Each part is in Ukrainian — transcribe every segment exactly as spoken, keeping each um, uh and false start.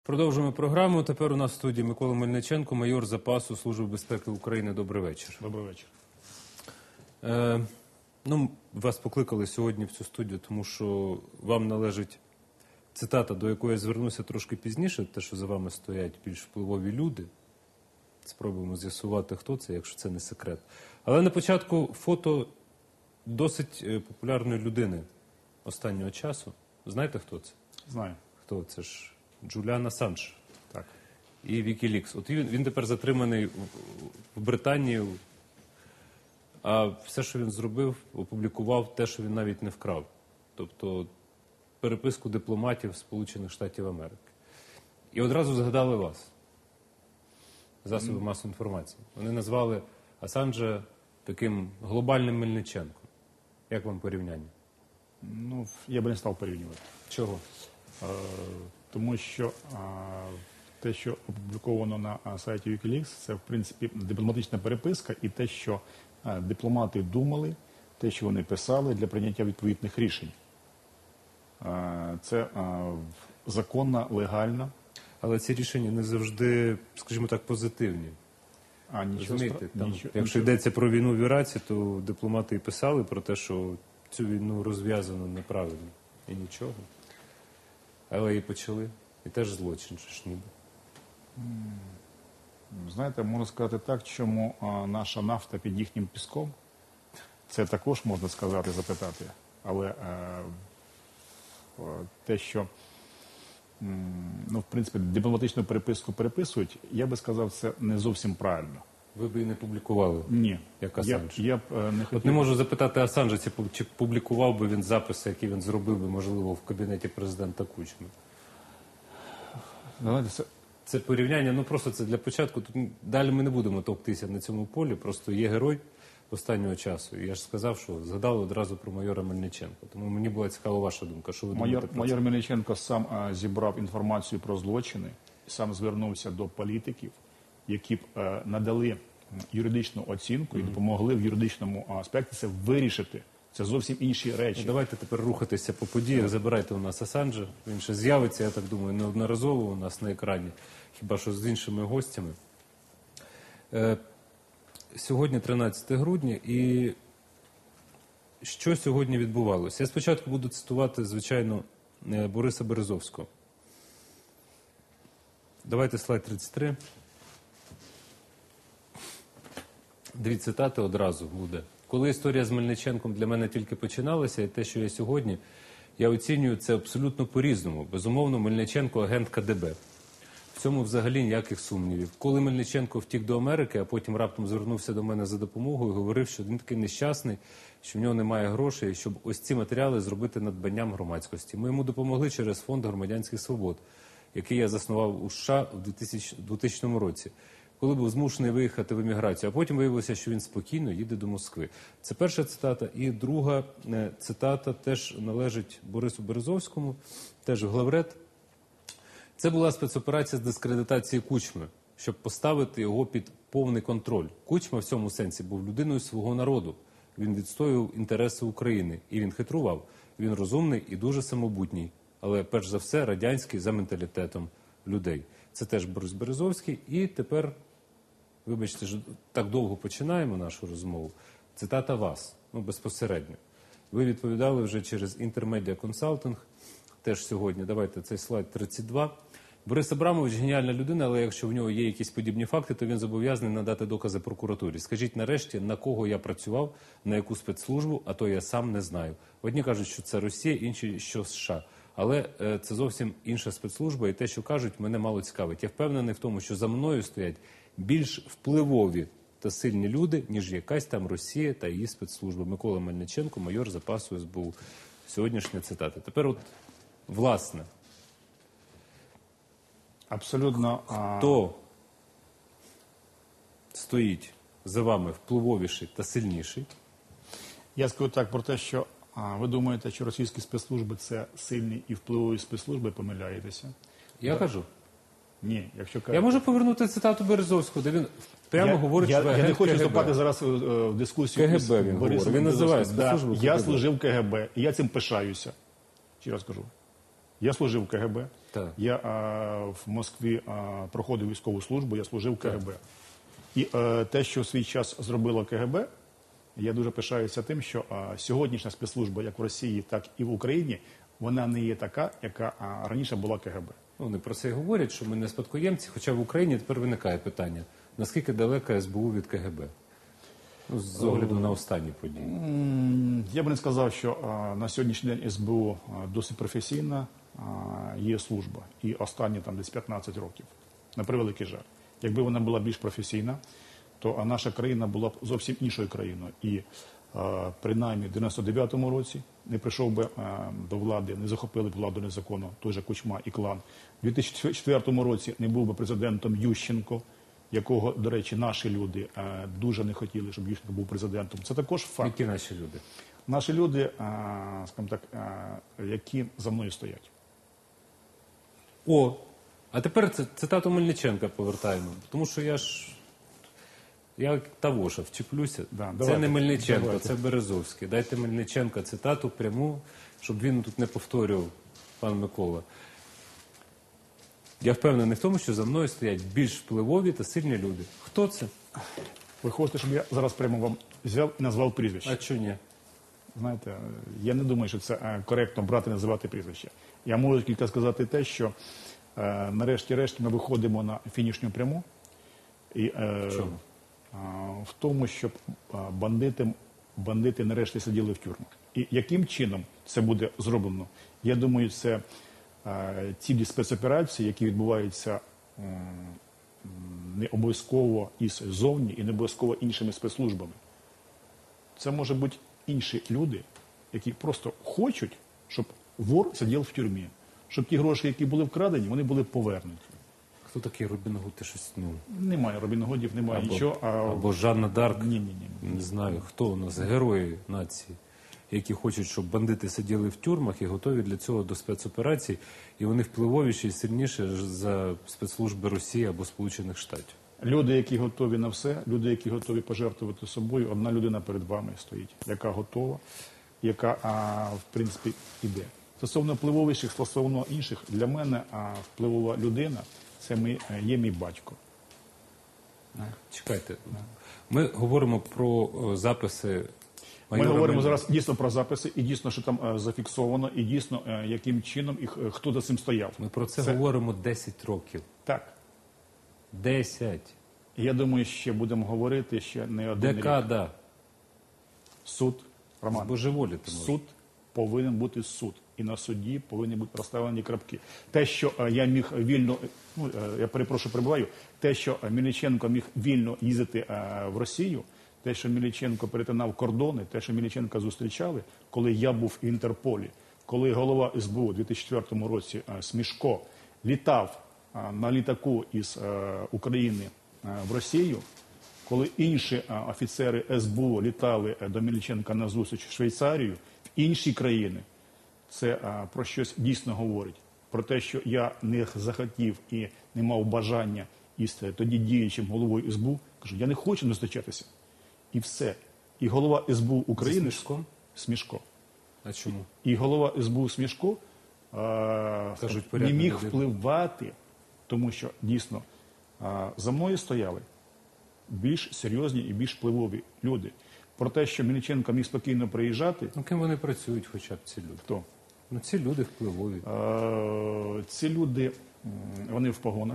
Продовжуємо програму. Тепер у нас в студії Микола Мельниченко, майор запасу Служби безпеки України. Добрий вечір. Добрий вечір. Е, ну, вас покликали сьогодні в цю студію, тому що вам належить цитата, до якої я звернуся трошки пізніше, те, що за вами стоять більш впливові люди. Спробуємо з'ясувати, хто це, якщо це не секрет. Але на початку фото досить популярної людини останнього часу. Знаєте, хто це? Знаю. Хто? Це ж Джуліан Ассанж. Так. І Вікілікс. От він, він тепер затриманий в, в Британії, а все, що він зробив, опублікував те, що він навіть не вкрав. Тобто переписку дипломатів Сполучених Штатів Америки. І одразу згадали вас. Засоби масової інформації. Вони назвали Ассанжа таким глобальним Мельниченком. Як вам порівняння? Ну, я би не став порівнювати. Чого? Е, тому що е, те, що опубліковано на е, сайті Wikileaks, це, в принципі, дипломатична переписка і те, що е, дипломати думали, те, що вони писали для прийняття відповідних рішень. Е, це е, законна, легальна. Але ці рішення не завжди, скажімо так, позитивні. А нічого, Розумієте, там, нічого, якщо нічого. йдеться про війну в Іраці, то дипломати і писали про те, що цю війну розв'язано неправильно. І нічого. Але і почали. І теж злочин, ж ніби. Знаєте, можна сказати так, чому а, наша нафта під їхнім піском. Це також можна сказати, запитати. Але е, те, що ну, в принципі, дипломатичну переписку переписують, я би сказав, це не зовсім правильно. Ви б і не публікували? Ні. Як Я, Ассанж? я б е, не хотів... От не можу запитати Ассанжа, чи публікував би він записи, які він зробив би, можливо, в кабінеті президента Кучми. Знаєте, це... Це порівняння, ну просто це для початку. Тут далі ми не будемо товктися на цьому полі, просто є герой останнього часу. І я ж сказав, що згадали одразу про майора Мельниченка. Тому мені була цікава ваша думка. Що ви майор, думаєте про майор це? Мельниченко сам а, зібрав інформацію про злочини, сам звернувся до політиків, які б а, надали юридичну оцінку і допомогли в юридичному аспекті це вирішити. Це зовсім інші речі. Ну, давайте тепер рухатися по подіях. Забирайте у нас Ассанжа. Він ще з'явиться, я так думаю, неодноразово у нас на екрані. Хіба що з іншими гостями. Е, сьогодні тринадцяте грудня, і що сьогодні відбувалося? Я спочатку буду цитувати, звичайно, Бориса Березовського. Давайте слайд тридцять три. Дві цитати одразу буде. Коли історія з Мельниченком для мене тільки починалася, і те, що я сьогодні, я оцінюю це абсолютно по-різному. Безумовно, Мельниченко – агент ка де бе. В цьому взагалі ніяких сумнівів. Коли Мельниченко втік до Америки, а потім раптом звернувся до мене за допомогою, говорив, що він такий нещасний, що в нього немає грошей, щоб ось ці матеріали зробити надбанням громадськості. Ми йому допомогли через Фонд громадянських свобод, який я заснував у США в двохтисячному році, коли був змушений виїхати в еміграцію. А потім виявилося, що він спокійно їде до Москви. Це перша цитата. І друга цитата теж належить Борису Березовському, теж главред. Це була спецоперація з дискредитації Кучми, щоб поставити його під повний контроль. Кучма в цьому сенсі був людиною свого народу. Він відстоював інтереси України. І він хитрував. Він розумний і дуже самобутній. Але, перш за все, радянський за менталітетом людей. Це теж Борис Березовський. І тепер, вибачте, так довго починаємо нашу розмову. Цитата вас, ну, безпосередньо. Ви відповідали вже через Intermedia Consulting, теж сьогодні. Давайте цей слайд тридцять два. Борис Абрамович – геніальна людина, але якщо в нього є якісь подібні факти, то він зобов'язаний надати докази прокуратурі. Скажіть нарешті, на кого я працював, на яку спецслужбу, а то я сам не знаю. Одні кажуть, що це Росія, інші, що США. Але е, це зовсім інша спецслужба, і те, що кажуть, мене мало цікавить. Я впевнений в тому, що за мною стоять більш впливові та сильні люди, ніж якась там Росія та її спецслужба. Микола Мельниченко, майор запасу ес бе у. Сьогоднішня цитата. Тепер от, власне, абсолютно. Хто стоїть за вами впливовіший та сильніший? Я скажу так про те, що а, ви думаєте, що російські спецслужби – це сильні і впливові спецслужби, помиляєтеся? Я так. кажу. Ні, якщо кажуть... Я можу повернути цитату Березовського, де він прямо я, говорить, я, що я не хочу ка ге бе. вступати зараз в дискусію. ка ге бе він говорить. Він називає спецслужбу да, ка ге бе. Я служив в ка ге бе, і я цим пишаюся. Ще раз кажу. Я служив в ка ге бе. Так. Я а, в Москві а, проходив військову службу, я служив в КГБ. І е, те, що в свій час зробило КГБ, я дуже пишаюся тим, що а, сьогоднішня спецслужба, як в Росії, так і в Україні, вона не є така, яка а, раніше була КГБ. Ну, вони про це і говорять, що ми не спадкоємці, хоча в Україні тепер виникає питання, наскільки далеко ес бе у від ка ге бе? Ну, з огляду на останні події. М, Я би не сказав, що а, на сьогоднішній день ес бе у а, досить професійна а, є служба. І останні там десь п'ятнадцять років. На превеликий жаль. Якби вона була більш професійна, то а, наша країна була б зовсім іншою країною. І а, принаймні в дев'яносто дев'ятому році не прийшов би а, до влади, не захопили б владу незаконно, той же Кучма і клан. У дві тисячі четвертому році не був би президентом Ющенко, якого, до речі, наші люди а, дуже не хотіли, щоб Ющенко був президентом. Це також факт. Які наші люди? Наші люди, а, скажімо так, а, які за мною стоять. О, а тепер це цитату Мельниченка повертаємо. Тому що я ж, я як Тавоша вчеплюся. Да, це давайте, не Мельниченко, давайте. це Березовський. Дайте Мельниченка цитату пряму, щоб він тут не повторював, пан Микола. Я впевнений в тому, що за мною стоять більш впливові та сильні люди. Хто це? Ви хочете, щоб я зараз прямо вам взяв і назвав прізвище? А чого ні? Знаєте, я не думаю, що це е, коректно брати і називати прізвище. Я можу тільки сказати те, що е, нарешті-решті ми виходимо на фінішню пряму. І, е, В чому? е, в тому, щоб е, бандити, бандити нарешті сиділи в тюрмах. І яким чином це буде зроблено? Я думаю, це е, ці спецоперації, які відбуваються е, не обов'язково із зовні і не обов'язково іншими спецслужбами. Це може бути інші люди, які просто хочуть, щоб вор сидів в тюрмі, щоб ті гроші, які були вкрадені, вони були повернуті. Хто такий Робін Гуд? Ти щось, ну, Немає Робін Гудів, немає або, нічого. А... або Жанна Дарк. Ні, ні, ні. Не знаю, хто у нас, герої нації, які хочуть, щоб бандити сиділи в тюрмах і готові для цього до спецоперацій, і вони впливовіші і сильніші за спецслужби Росії або Сполучених Штатів. Люди, які готові на все, люди, які готові пожертвувати собою, одна людина перед вами стоїть, яка готова, яка, а, в принципі, іде. Стосовно впливовіших, стосовно інших, для мене а, впливова людина – це мій, є мій батько. Чекайте, ми говоримо про о, записи Ми майора говоримо Мельниченка. зараз дійсно про записи, і дійсно, що там е, зафіксовано, і дійсно, е, яким чином і х- хто за цим стояв. Ми про це, Це- говоримо десять років. Так. десять. І я думаю, ще будемо говорити ще не один рік. Декада. Суд, Роман, Збожеволіти може. суд повинен бути суд. І на суді повинні бути розставлені крапки. Те, що е, я міг вільно, ну, е, я перепрошую, перебуваю, те, що е, Мельниченко міг вільно їздити е, в Росію, те, що Мельниченко перетинав кордони, те, що Мельниченка зустрічали, коли я був в Інтерполі, коли голова ес бе у у дві тисячі четвертому році е, Смішко літав е, на літаку із е, України е, в Росію, коли інші е, офіцери ес бе у літали е, до Мельниченка на зустріч в Швейцарію, в інші країни, це а, про щось дійсно говорить. Про те, що я не захотів і не мав бажання із е, тоді діючим головою ес бе у, кажу, я не хочу зустрічатися. І все. І голова ес бе у України... Зі Смішком? Смішко. А чому? І голова ес бе у Смішко а, Кажуть, не порядна міг людина. впливати, тому що дійсно а, за мною стояли більш серйозні і більш впливові люди. Про те, що Мельниченко міг спокійно приїжджати, Ну, ким вони працюють хоча б ці люди? то Ну, ці люди впливові. Е, ці люди, м, вони в погонах,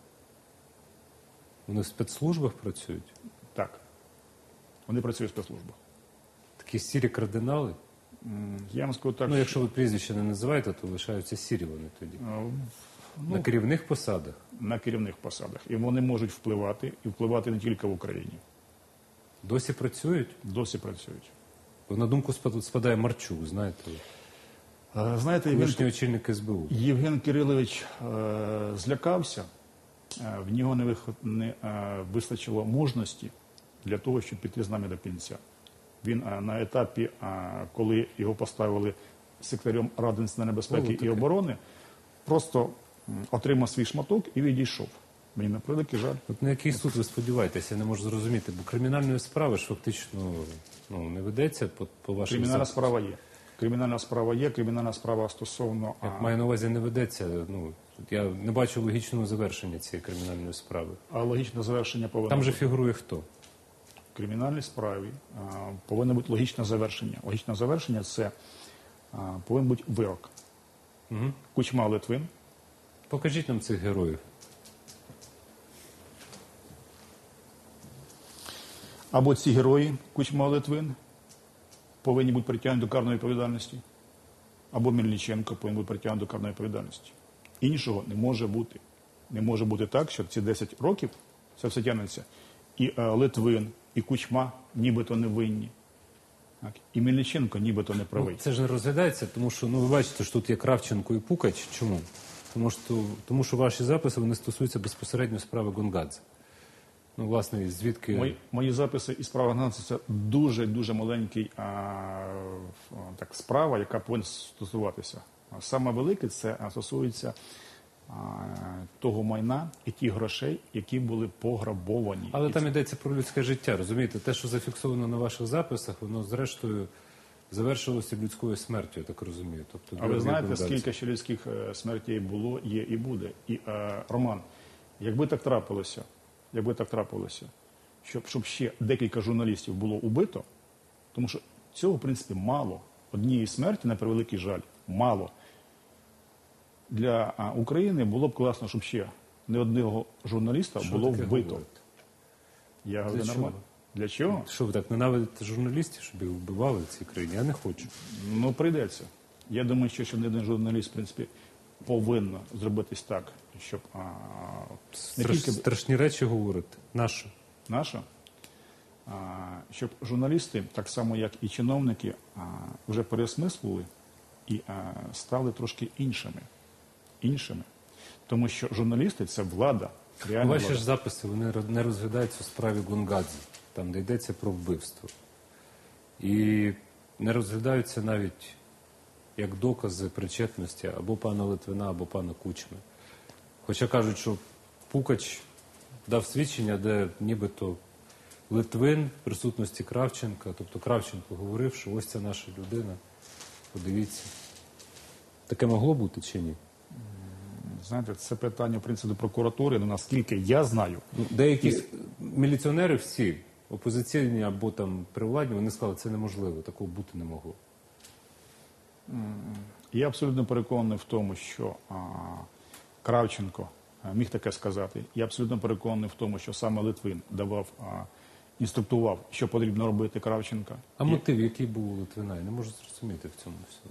Вони в спецслужбах працюють. так. Вони працюють в спецслужбах. Такі сірі кардинали. М, Я вам скажу так, Ну, що, якщо ви прізвище не називаєте, то лишаються сірі вони тоді. е, На керівних посадах. на керівних посадах. І вони можуть впливати, і впливати не тільки в Україні. Досі працюють. Досі працюють. Бо на думку спад- спадає Марчук, знаєте, Е, Знаєте, Євген, колишній очільник ес бе у. Євген Кирилович е, злякався, е, в нього не, виход, не е, вистачило мужності для того, щоб піти з нами до кінця. Він е, на етапі, е, коли його поставили секретарем Ради національної безпеки Було і таке. оборони, просто м, отримав свій шматок і відійшов. Мені на превеликий жаль. От на який суд ви сподіваєтеся, я не можу зрозуміти, бо кримінальної справи ж фактично ну, не ведеться по, по вашим Кримінальна записам. справа є. Кримінальна справа є, кримінальна справа стосовно... Я а, маю на увазі, не ведеться, ну, От я не бачу логічного завершення цієї кримінальної справи. А логічне завершення повинно Там же бути. фігурує хто? В кримінальній справі а, повинно бути логічне завершення. Логічне завершення – це а, повинен бути вирок. Угу. Кучма, Литвин. Покажіть нам цих героїв. Або ці герої, Кучма, Литвин, повинні бути притягнуті до карної відповідальності, або Мельниченко повинен бути притягнутий до карної відповідальності. Іншого не може бути. Не може бути так, що ці десять років це все тягнеться. І е, Литвин, і Кучма нібито не винні. Так? І Мельниченко нібито не правий. Ну, це ж не розглядається, тому що, ну, ви бачите, що тут є Кравченко і Пукач. Чому? Тому що, тому що ваші записи, вони стосуються безпосередньо справи Гонгадзе. Ну, власне, звідки... Мої, мої записи і справа Гонгадзе – це дуже-дуже маленький а, так, справа, яка повинна стосуватися. Саме велике – це а, стосується а, того майна і тих грошей, які були пограбовані. Але І там це- йдеться про людське життя, розумієте? Те, що зафіксовано на ваших записах, воно зрештою завершилося людською смертю, я так розумію. Тобто, А ви для знаєте, Гонгадзе. скільки ще людських е, смертей було, є і буде. І, е, Роман, якби так трапилося, якби так трапилося, щоб, щоб ще декілька журналістів було убито, тому що цього, в принципі, мало. Однієї смерті, на превеликий жаль, мало. Для а, України було б класно, щоб ще не одного журналіста Що було таке вбито. говорите? Я говорю Для нормально. чого? Для чого? Що ви так ненавидите журналістів, щоб їх вбивали в цій країні? Я не хочу. Ну, прийдеться. Я думаю, що ще не один журналіст, в принципі, повинно зробитись так, щоб а, не Страш, тільки страшні речі говорите. Нащо? наша, а, щоб журналісти, так само як і чиновники, а, вже переосмислили і а, стали трошки іншими. Іншими. Тому що журналісти – це влада. Реальна Ваші влада. ж записи, вони ро- не розглядаються у справі Гонгадзе, там, де йдеться про вбивство. І не розглядаються навіть як докази причетності або пана Литвина, або пана Кучми. Хоча кажуть, що Пукач дав свідчення, де нібито Литвин в присутності Кравченка, тобто Кравченко говорив, що ось це наша людина, подивіться. Таке могло бути чи ні? Знаєте, це питання, в принципі, до прокуратури, але наскільки я знаю, Ну, деякі міліціонери всі, опозиційні або там привладні, вони сказали, це неможливо, такого бути не могло. я абсолютно переконаний в тому, що а, Кравченко а, міг таке сказати. Я абсолютно переконаний в тому, що саме Литвин давав, а, інструктував, що потрібно робити Кравченка. А мотив, який був у Литвина, я не можу зрозуміти в цьому всьому.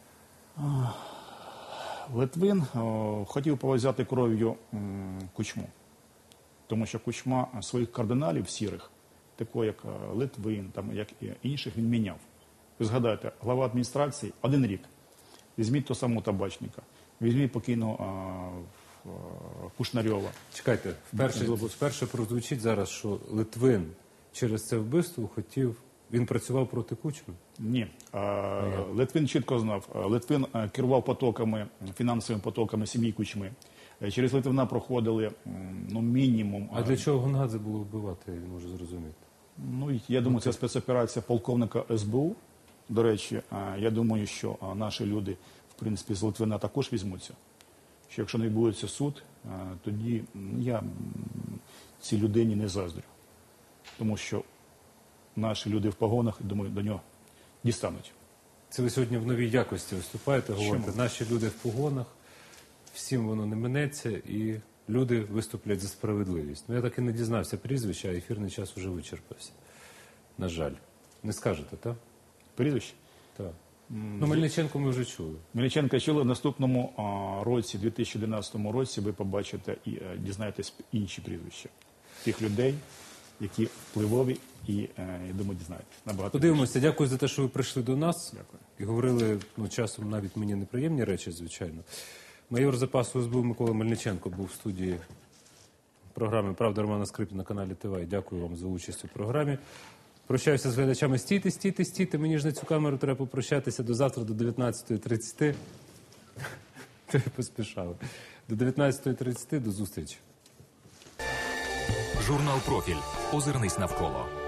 Литвин о, хотів повазяти кров'ю м, Кучму, тому що Кучма своїх кардиналів сірих, такого як е, Литвин, там, як і інших, він міняв. Ви згадайте, глава адміністрації один рік. Візьміть того самого Табачника, візьміть покійного а, в- а, Кушнарьова. Чекайте, вперше, вперше прозвучить зараз, що Литвин через це вбивство хотів, він працював проти Кучми. Ні, а, Литвин чітко знав. А, Литвин а, керував потоками, фінансовими потоками сім'ї Кучми. Е, Через Литвина проходили м, ну, мінімум. А для чого Гонгадзе було вбивати, я не можу зрозуміти. Ну, я думаю, це спецоперація полковника ес бе у. До речі, а, я думаю, що а, наші люди, в принципі, з Литвина також візьмуться. Що якщо не відбудеться суд, а, тоді м, я м, цій людині не заздрю. Тому що наші люди в погонах, думаю, до нього дістануть. Це ви сьогодні в новій якості виступаєте, говорите, Чому? наші люди в погонах, всім воно не минеться, і люди виступлять за справедливість. Ну, я так і не дізнався прізвища, а ефірний час вже вичерпався. На жаль. Не скажете, так? Прізвище? Так. Ну, Мельниченко ми вже чули. Мельниченка чули в наступному а, році, дві тисячі одинадцятому році, ви побачите і е, дізнаєтесь інші прізвища тих людей, які впливові, і, е, я думаю, дізнаєтесь. Набагато Подивимося. Дякую за те, що ви прийшли до нас. Дякую. І говорили, ну, часом навіть мені неприємні речі, звичайно. Майор запасу ес бе у Микола Мельниченко був в студії програми «Правда» Романа Скрипіна на каналі ТВ. Дякую вам за участь у програмі. Прощаюся з глядачами. Стійте, стійте, стійте. Мені ж на цю камеру треба попрощатися до завтра, до дев'ятнадцятої тридцять. То я поспішав. До дев'ятнадцятої тридцять. До зустрічі. Журнал «Профіль». Озирнись навколо.